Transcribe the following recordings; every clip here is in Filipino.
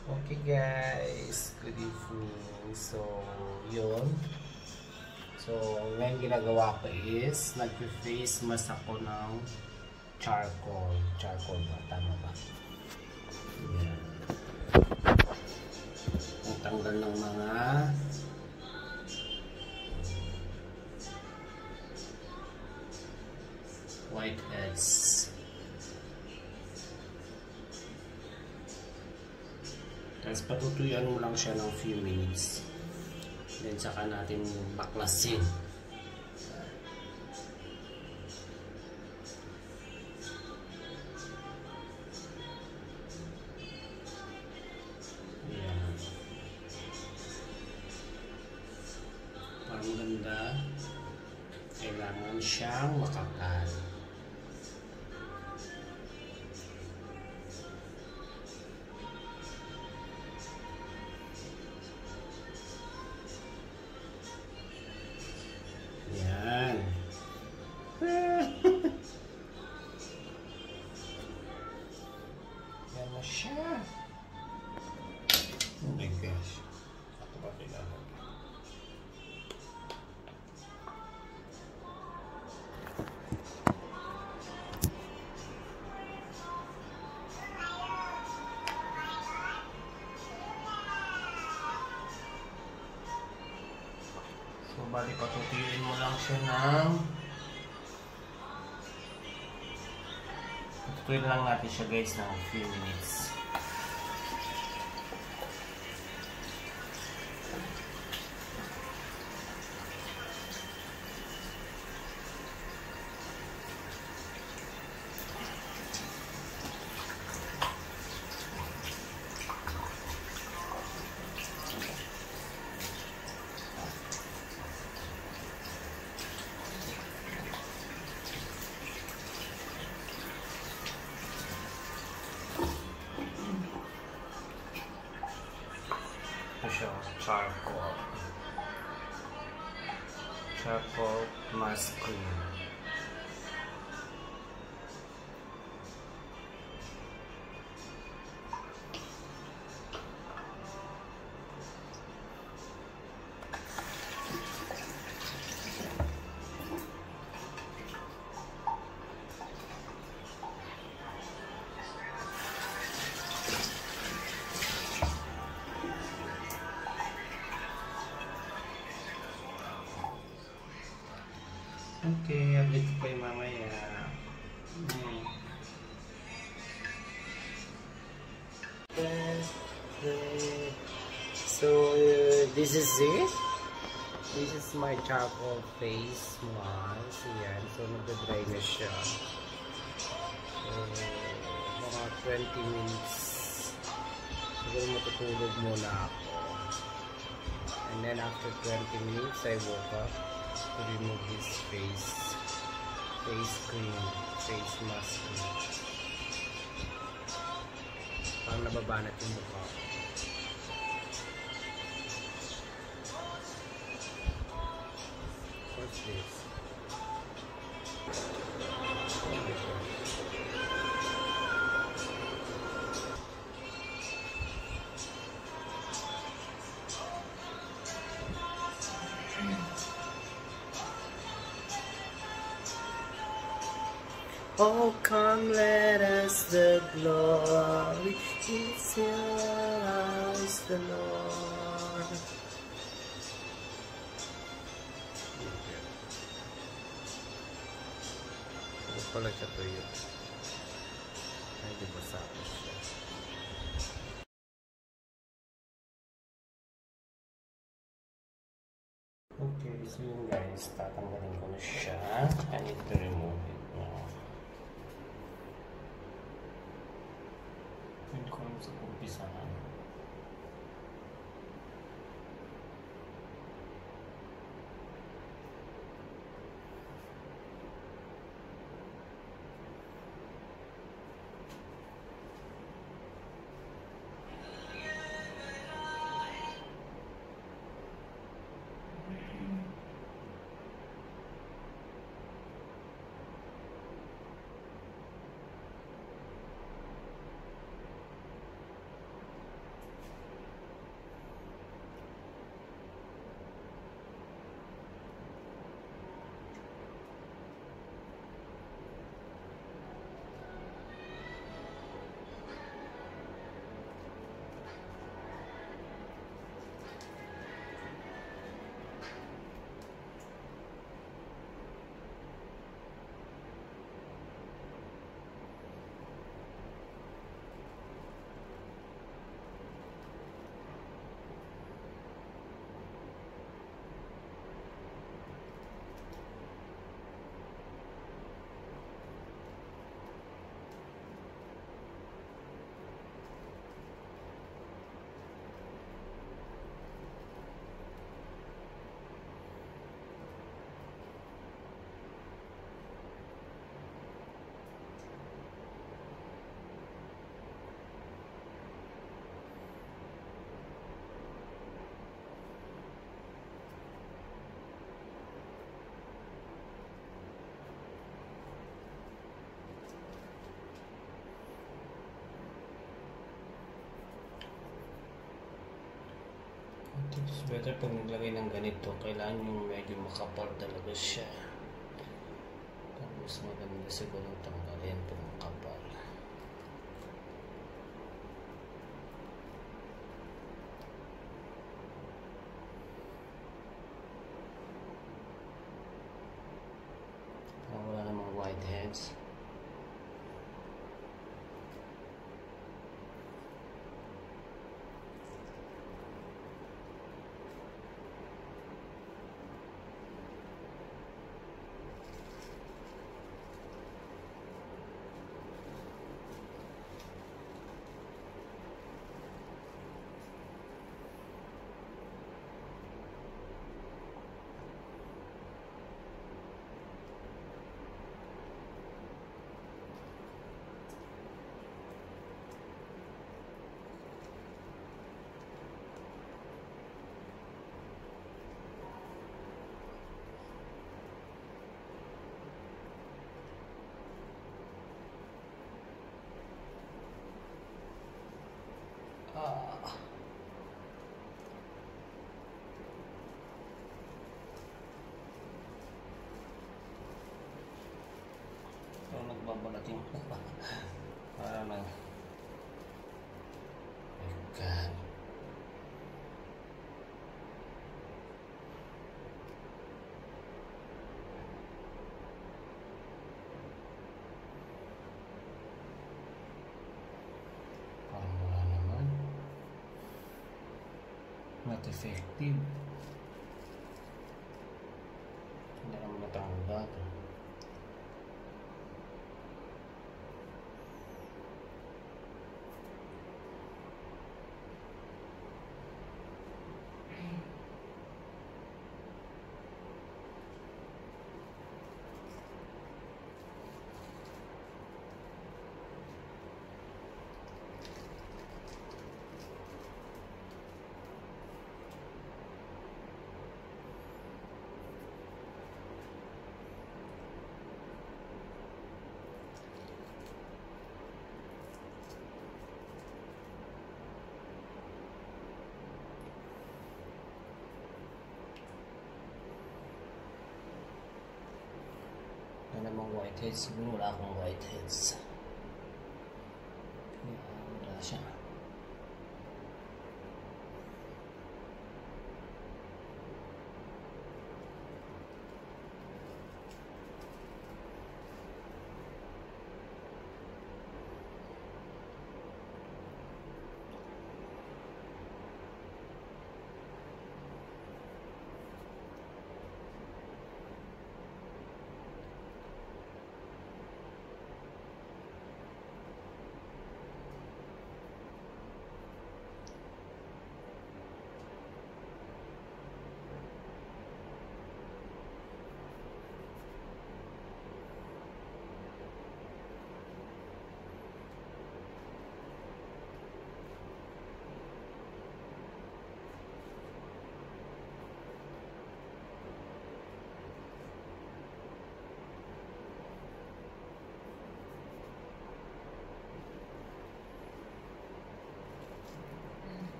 Okay guys, good evening. So, yun. So, ngayon ginagawa ko is nag-face mask ako ng charcoal. Charcoal ba? Tama ba? Yan. Natanggal ng mga whiteheads. Tapos patutuyuan mo lang siya ng few minutes. Then saka natin baklasin. Ayan. Parang ganda. Kailangan siyang makapal. Yan. Yan na siya. Oh my gosh. Ito ba kailangan? So, bali patutuyuin mo lang siya ng patutuyuin lang natin siya guys ng few minutes. Charcoal mask cream. Okay, update ko kayo mamaya. So, this is it. This is my charcoal face mask. Yan. So, nagda-dry na siya. So, mga 20 minutes. Siguro matutulog muna ako. And then after 20 minutes, I woke up to remove this face cream, face mask cream. Parang nababanat yung mukha ko. What's this? Oh, come let us the glory, it's yours, the Lord. Ako pala siya tuyo. Ay, di ba sa akin siya? Okay, so yun guys, tatanggalin ko na siya. I need to remove it now. Yun ko lang sa kumpisahan. It's better pag naglagay ng ganito, kailangan yung medyo makapal talaga siya. Mas maganda siguro tanggalin pag makapal. Wala namang whiteheads. Parang nagbabalat yung parang nag God. Parang wala naman. Not effective. Hindi naman natanggal. Wala namang whiteheads. Siguro wala akong whiteheads. Wala siya.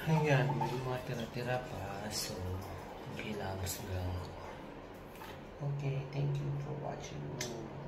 Ayan, may mga tira-tira pa. So, hilamos lang. Okay, thank you for watching.